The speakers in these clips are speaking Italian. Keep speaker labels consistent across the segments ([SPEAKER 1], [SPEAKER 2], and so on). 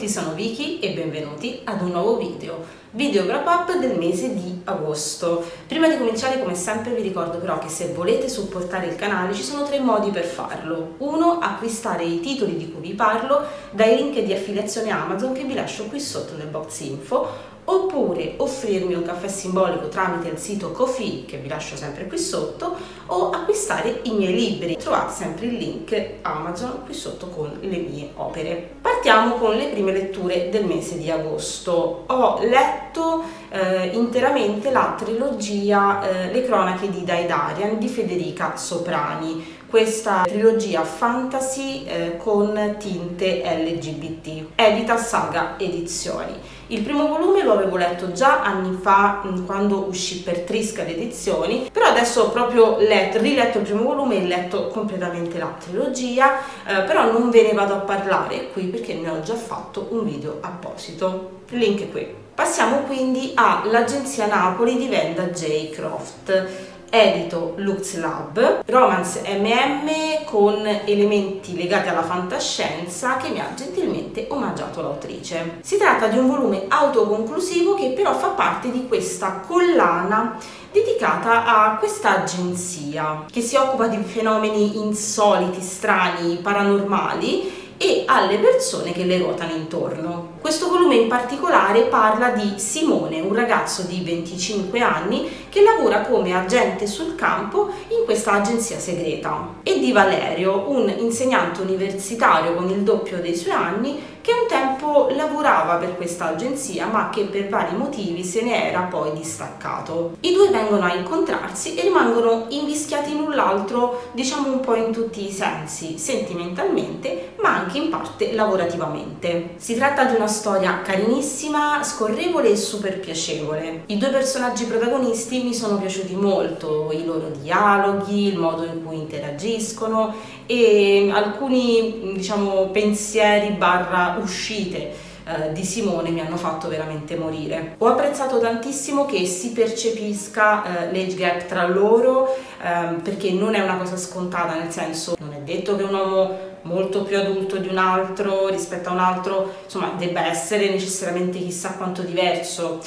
[SPEAKER 1] sono Vicky e benvenuti ad un nuovo video wrap up del mese di agosto. Prima di cominciare, come sempre, vi ricordo però che se volete supportare il canale ci sono 3 modi per farlo. 1. Acquistare i titoli di cui vi parlo dai link di affiliazione Amazon che vi lascio qui sotto nel box info, oppure offrirmi un caffè simbolico tramite il sito Ko-fi che vi lascio sempre qui sotto, o acquistare i miei libri. Trovate sempre il link Amazon qui sotto con le mie opere. Partiamo con le prime letture del mese di agosto. Ho letto interamente la trilogia Le cronache di Daidarian di Federica Soprani. Questa trilogia fantasy con tinte LGBT, edita Saga Edizioni. Il primo volume lo avevo letto già anni fa, quando uscì per Trisca Edizioni, però adesso ho proprio riletto il primo volume e letto completamente la trilogia, però non ve ne vado a parlare qui perché ne ho già fatto un video apposito, il link è qui. Passiamo quindi all'Agenzia Napoli di Venda J. Croft. Edito Lux Lab, romance MM con elementi legati alla fantascienza che mi ha gentilmente omaggiato l'autrice. Si tratta di un volume autoconclusivo che però fa parte di questa collana dedicata a questa agenzia che si occupa di fenomeni insoliti, strani, paranormali e alle persone che le ruotano intorno. Questo volume in particolare parla di Simone, un ragazzo di 25 anni che lavora come agente sul campo in questa agenzia segreta, e di Valerio, un insegnante universitario con il doppio dei suoi anni che un tempo lavorava per questa agenzia ma che per vari motivi se ne era poi distaccato. I due vengono a incontrarsi e rimangono invischiati l'un l'altro, diciamo un po' in tutti i sensi, sentimentalmente ma anche in parte lavorativamente. Si tratta di una storia carinissima, scorrevole e super piacevole. I due personaggi protagonisti mi sono piaciuti molto, i loro dialoghi, il modo in cui interagiscono e alcuni, diciamo, pensieri barra uscite di Simone mi hanno fatto veramente morire. Ho apprezzato tantissimo che si percepisca l'age gap tra loro, perché non è una cosa scontata, nel senso, non è detto che un uomo molto più adulto di un altro rispetto a un altro, insomma, debba essere necessariamente chissà quanto diverso,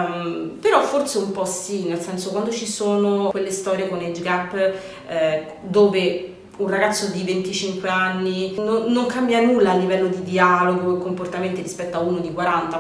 [SPEAKER 1] però forse un po' sì, nel senso, quando ci sono quelle storie con age gap dove un ragazzo di 25 anni non cambia nulla a livello di dialogo e comportamenti rispetto a uno di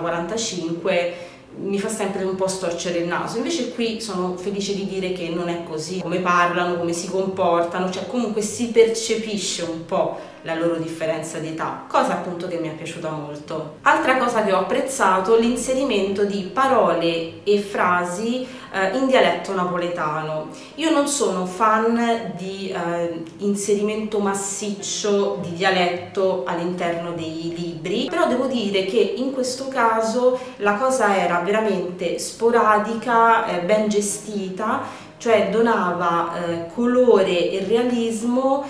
[SPEAKER 1] 40-45, mi fa sempre un po' storcere il naso. Invece qui sono felice di dire che non è così, come parlano, come si comportano, cioè comunque si percepisce un po' la loro differenza di età, cosa appunto che mi è piaciuta molto. Altra cosa che ho apprezzato, l'inserimento di parole e frasi in dialetto napoletano. Io non sono fan di inserimento massiccio di dialetto all'interno dei libri, però devo dire che in questo caso la cosa era veramente sporadica, ben gestita, cioè donava colore e realismo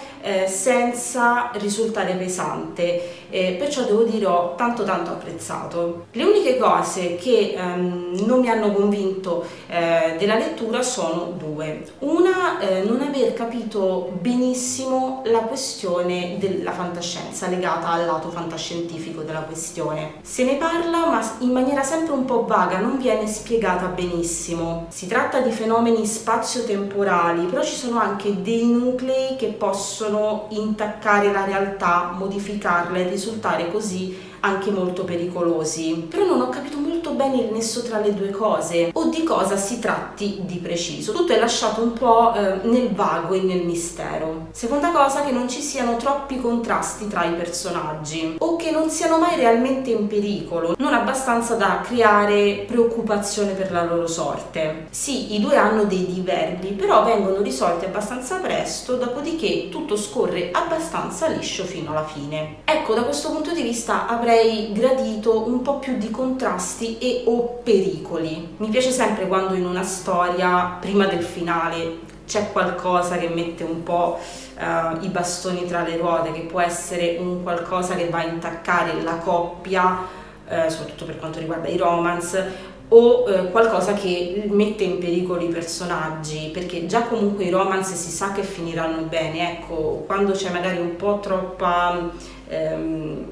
[SPEAKER 1] senza risultare pesante, perciò devo dire ho tanto apprezzato. Le uniche cose che non mi hanno convinto della lettura sono 2. Una, non aver capito benissimo la questione della fantascienza legata al lato fantascientifico della questione. Se ne parla ma in maniera sempre un po' vaga, non viene spiegata benissimo. Si tratta di fenomeni spazio-temporali, però ci sono anche dei nuclei che possono intaccare la realtà, modificarla e risultare così anche molto pericolosi. Però non ho capito molto bene il nesso tra le due cose o di cosa si tratti di preciso. Tutto è lasciato un po' nel vago e nel mistero. Seconda cosa, che non ci siano troppi contrasti tra i personaggi o che non siano mai realmente in pericolo, non abbastanza da creare preoccupazione per la loro sorte. Sì, i due hanno dei diverbi, però vengono risolti abbastanza presto, dopodiché tutto scorre abbastanza liscio fino alla fine. Ecco, da questo punto di vista avrei gradito un po' più di contrasti e o pericoli. Mi piace sempre quando in una storia, prima del finale, c'è qualcosa che mette un po' i bastoni tra le ruote, che può essere un qualcosa che va a intaccare la coppia, soprattutto per quanto riguarda i romance, o qualcosa che mette in pericolo i personaggi, perché già comunque i romance si sa che finiranno bene. Ecco, quando c'è magari un po' troppa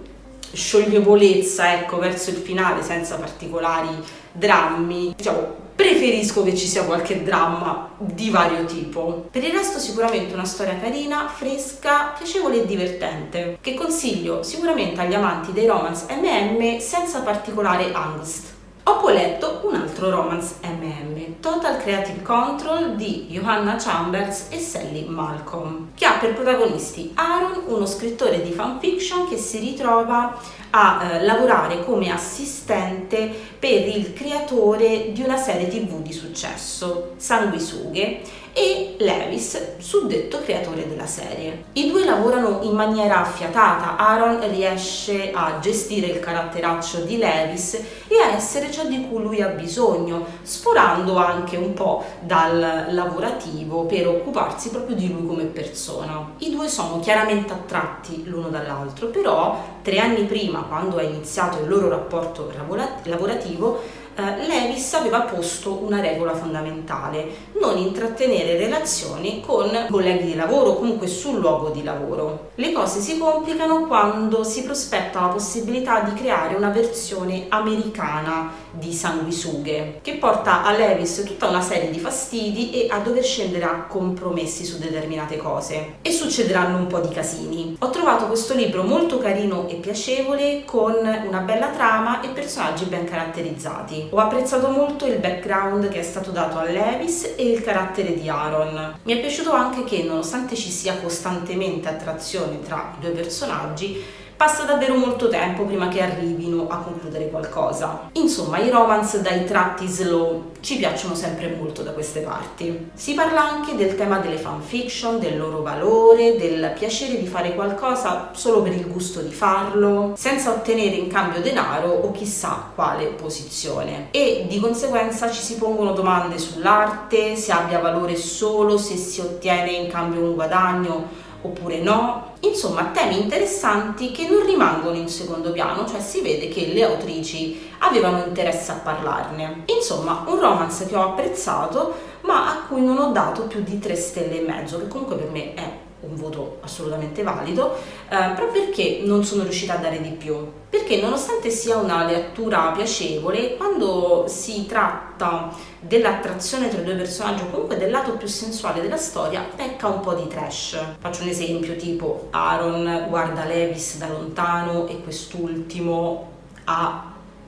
[SPEAKER 1] scioglievolezza, ecco, verso il finale, senza particolari drammi. Diciamo, preferisco che ci sia qualche dramma di vario tipo. Per il resto sicuramente una storia carina, fresca, piacevole e divertente, che consiglio sicuramente agli amanti dei romance MM senza particolare angst. Ho poi letto un altro romance MM, Total Creative Control di Johanna Chambers e Sally Malcolm, che ha per protagonisti Aaron, uno scrittore di fanfiction che si ritrova a lavorare come assistente per il creatore di una serie TV di successo, Sanguisughe, e Lewis, suddetto creatore della serie. I due lavorano in maniera affiatata. Aaron riesce a gestire il caratteraccio di Lewis e a essere ciò di cui lui ha bisogno, sforando anche un po' dal lavorativo per occuparsi proprio di lui come persona. I due sono chiaramente attratti l'uno dall'altro, però 3 anni prima, quando è iniziato il loro rapporto lavorativo, Lewis aveva posto una regola fondamentale: non intrattenere relazioni con colleghi di lavoro o comunque sul luogo di lavoro. Le cose si complicano quando si prospetta la possibilità di creare una versione americana di Sanguisughe, che porta a Lewis tutta una serie di fastidi e a dover scendere a compromessi su determinate cose, e succederanno un po' di casini. Ho trovato questo libro molto carino e piacevole, con una bella trama e personaggi ben caratterizzati. Ho apprezzato molto il background che è stato dato a Lewis e il carattere di Aaron. Mi è piaciuto anche che, nonostante ci sia costantemente attrazione tra i due personaggi, passa davvero molto tempo prima che arrivino a concludere qualcosa. Insomma, i romance dai tratti slow ci piacciono sempre molto da queste parti. Si parla anche del tema delle fanfiction, del loro valore, del piacere di fare qualcosa solo per il gusto di farlo, senza ottenere in cambio denaro o chissà quale posizione. E di conseguenza ci si pongono domande sull'arte, se abbia valore solo se si ottiene in cambio un guadagno oppure no. Insomma, temi interessanti che non rimangono in secondo piano, cioè si vede che le autrici avevano interesse a parlarne. Insomma, un romance che ho apprezzato, ma a cui non ho dato più di 3 stelle e mezzo, che comunque per me è un voto assolutamente valido, proprio perché non sono riuscita a dare di più. Perché nonostante sia una lettura piacevole, quando si tratta dell'attrazione tra i due personaggi o comunque del lato più sensuale della storia, pecca un po' di trash. Faccio un esempio, tipo Aaron guarda Lewis da lontano e quest'ultimo ha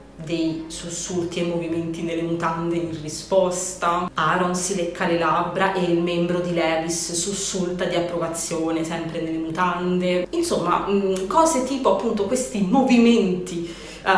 [SPEAKER 1] dei sussulti e movimenti nelle mutande in risposta. Aaron si lecca le labbra e il membro di Lewis sussulta di approvazione sempre nelle mutande. Insomma, cose tipo appunto questi movimenti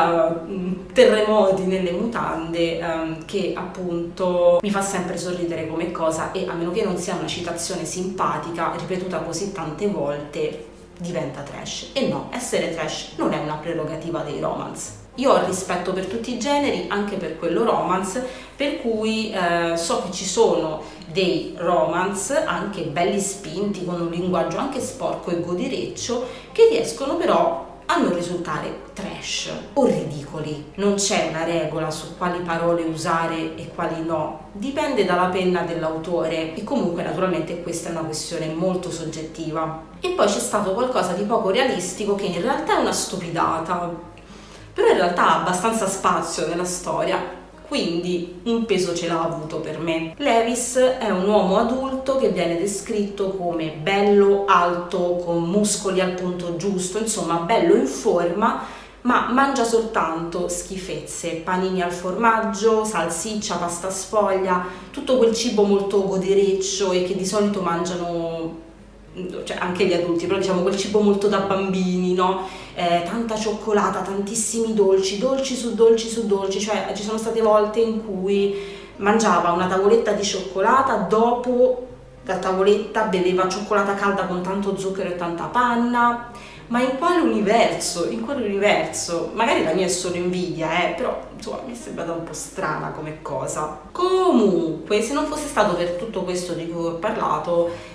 [SPEAKER 1] terremoti nelle mutande che appunto mi fa sempre sorridere come cosa, e a meno che non sia una citazione simpatica ripetuta così tante volte diventa trash. E no, essere trash non è una prerogativa dei romance. Io ho rispetto per tutti i generi, anche per quello romance, per cui so che ci sono dei romance anche belli spinti, con un linguaggio anche sporco e godireccio, che riescono però a non risultare trash o ridicoli. Non c'è una regola su quali parole usare e quali no, dipende dalla penna dell'autore, e comunque naturalmente questa è una questione molto soggettiva. E poi c'è stato qualcosa di poco realistico che in realtà è una stupidata, però in realtà ha abbastanza spazio nella storia, quindi un peso ce l'ha avuto per me. Lewis è un uomo adulto che viene descritto come bello, alto, con muscoli al punto giusto, insomma bello in forma, ma mangia soltanto schifezze: panini al formaggio, salsiccia, pasta sfoglia, tutto quel cibo molto godereccio e che di solito mangiano, cioè anche gli adulti, però diciamo quel cibo molto da bambini, no? Tanta cioccolata, tantissimi dolci, dolci su dolci su dolci, cioè ci sono state volte in cui mangiava una tavoletta di cioccolata, dopo la tavoletta beveva cioccolata calda con tanto zucchero e tanta panna. Ma in quale universo? In quale universo? Magari la mia è solo invidia, però insomma mi è sembrata un po' strana come cosa. Comunque, se non fosse stato per tutto questo di cui ho parlato,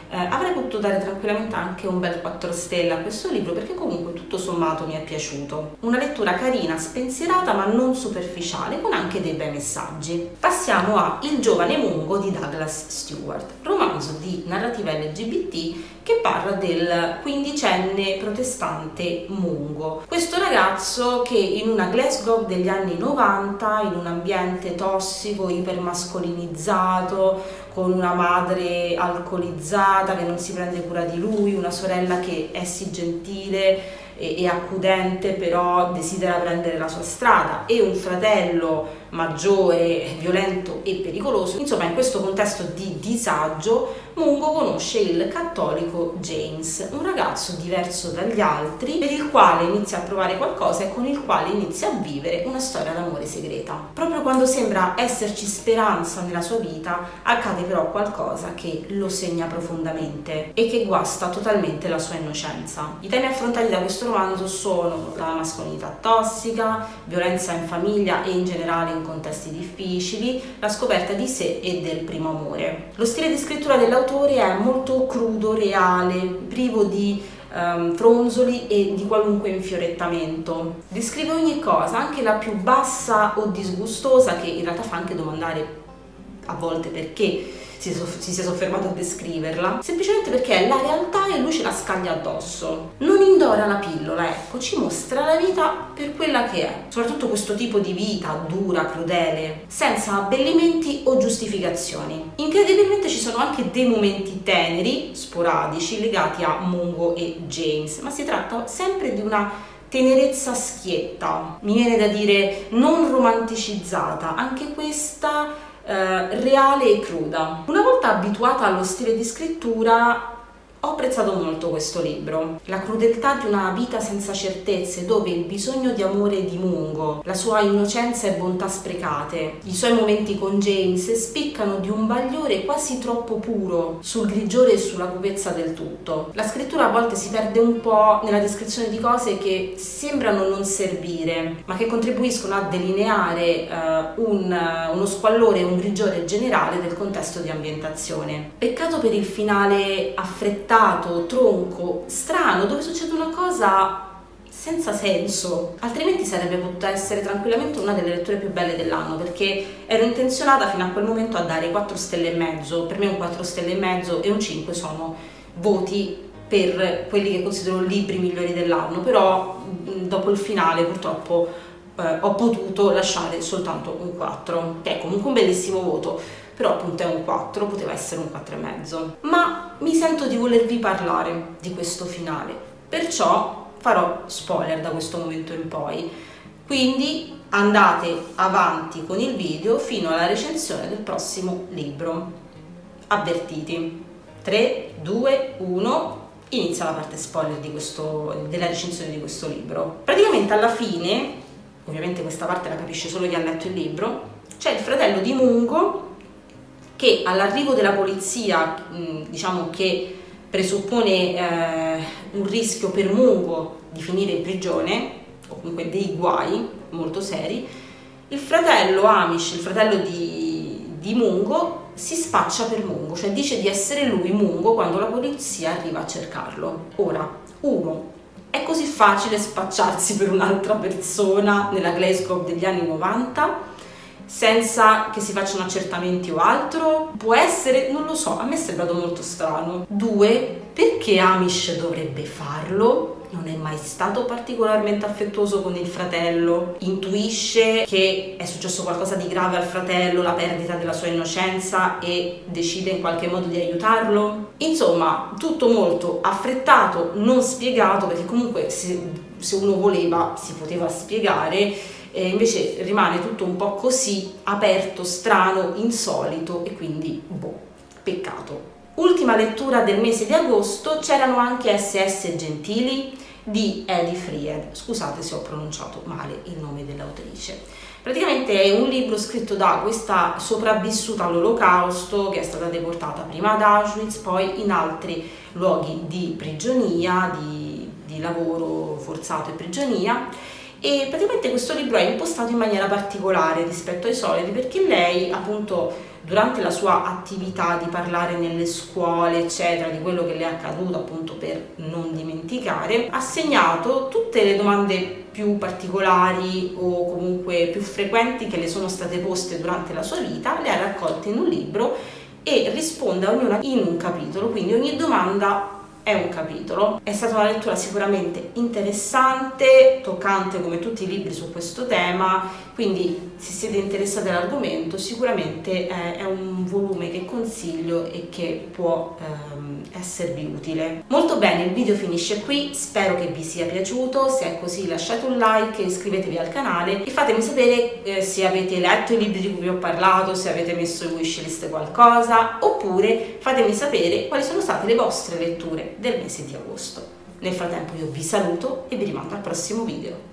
[SPEAKER 1] avrei potuto dare tranquillamente anche un bel 4 stelle a questo libro, perché comunque tutto sommato mi è piaciuto. Una lettura carina, spensierata ma non superficiale, con anche dei bei messaggi. Passiamo a Il giovane Mungo di Douglas Stewart, romanzo di narrativa LGBT che parla del quindicenne protestante Mungo. Questo ragazzo che in una Glasgow degli anni 90, in un ambiente tossico, ipermascolinizzato, con una madre alcolizzata che non si prende cura di lui, una sorella che è sì gentile e accudente però desidera prendere la sua strada, e un fratello maggiore, violento e pericoloso. Insomma, in questo contesto di disagio Mungo conosce il cattolico James, un ragazzo diverso dagli altri, per il quale inizia a provare qualcosa e con il quale inizia a vivere una storia d'amore segreta. Proprio quando sembra esserci speranza nella sua vita, accade però qualcosa che lo segna profondamente e che guasta totalmente la sua innocenza. I temi affrontati da questo romanzo sono la mascolinità tossica, violenza in famiglia e in generale in contesti difficili, la scoperta di sé e del primo amore. Lo stile di scrittura dell'autore è molto crudo, reale, privo di fronzoli e di qualunque infiorettamento. Descrive ogni cosa, anche la più bassa o disgustosa, che in realtà fa anche domandare a volte perché si sia soffermato a descriverla, semplicemente perché è la realtà e lui ce la scaglia addosso. Non indora la pillola, ecco, ci mostra la vita per quella che è, soprattutto questo tipo di vita dura, crudele, senza abbellimenti o giustificazioni. Incredibilmente ci sono anche dei momenti teneri, sporadici, legati a Mungo e James, ma si tratta sempre di una tenerezza schietta, mi viene da dire non romanticizzata, anche questa reale e cruda. Una volta abituata allo stile di scrittura, ho apprezzato molto questo libro. La crudeltà di una vita senza certezze, dove il bisogno di amore di Mungo, la sua innocenza e bontà sprecate, i suoi momenti con James spiccano di un bagliore quasi troppo puro sul grigiore e sulla cupezza del tutto. La scrittura a volte si perde un po' nella descrizione di cose che sembrano non servire, ma che contribuiscono a delineare uno squallore e un grigiore generale del contesto di ambientazione. Peccato per il finale affrettato, tronco, strano, dove succede una cosa senza senso, altrimenti sarebbe potuta essere tranquillamente una delle letture più belle dell'anno, perché ero intenzionata fino a quel momento a dare 4 stelle e mezzo. Per me un 4 stelle e mezzo e un 5 sono voti per quelli che considero libri migliori dell'anno, però dopo il finale purtroppo ho potuto lasciare soltanto un 4, che è comunque un bellissimo voto, però appunto è un 4, poteva essere un 4,5. Ma mi sento di volervi parlare di questo finale, perciò farò spoiler da questo momento in poi, quindi andate avanti con il video fino alla recensione del prossimo libro. Avvertiti. 3, 2, 1, inizia la parte spoiler della recensione di questo libro. Praticamente alla fine, ovviamente questa parte la capisce solo chi ha letto il libro, c'è il fratello di Mungo che all'arrivo della polizia, diciamo che presuppone un rischio per Mungo di finire in prigione, o comunque dei guai molto seri, il fratello Amish, il fratello di Mungo, si spaccia per Mungo, cioè dice di essere lui Mungo quando la polizia arriva a cercarlo. Ora, uno, è così facile spacciarsi per un'altra persona nella Glasgow degli anni 90? Senza che si facciano accertamenti o altro? Può essere, non lo so, a me è sembrato molto strano. 2, perché Amish dovrebbe farlo? Non è mai stato particolarmente affettuoso con il fratello, intuisce che è successo qualcosa di grave al fratello, la perdita della sua innocenza, e decide in qualche modo di aiutarlo. Insomma, tutto molto affrettato, non spiegato, perché comunque se uno voleva si poteva spiegare. Invece rimane tutto un po' così, aperto, strano, insolito, e quindi boh, peccato. Ultima lettura del mese di agosto, c'erano anche SS Gentili di Edith Fried. Scusate se ho pronunciato male il nome dell'autrice. Praticamente è un libro scritto da questa sopravvissuta all'Olocausto che è stata deportata prima ad Auschwitz, poi in altri luoghi di prigionia, di lavoro forzato e prigionia. E praticamente questo libro è impostato in maniera particolare rispetto ai soliti, perché lei appunto durante la sua attività di parlare nelle scuole, eccetera, di quello che le è accaduto, appunto per non dimenticare, ha segnato tutte le domande più particolari o comunque più frequenti che le sono state poste durante la sua vita, le ha raccolte in un libro e risponde a ognuna in un capitolo, quindi ogni domanda è un capitolo. È stata una lettura sicuramente interessante, toccante come tutti i libri su questo tema, quindi se siete interessati all'argomento sicuramente è un volume che consiglio e che può esservi utile. Molto bene, il video finisce qui, spero che vi sia piaciuto. Se è così lasciate un like, iscrivetevi al canale e fatemi sapere se avete letto i libri di cui vi ho parlato, se avete messo in wishlist qualcosa, oppure fatemi sapere quali sono state le vostre letture del mese di agosto. Nel frattempo io vi saluto e vi rimando al prossimo video.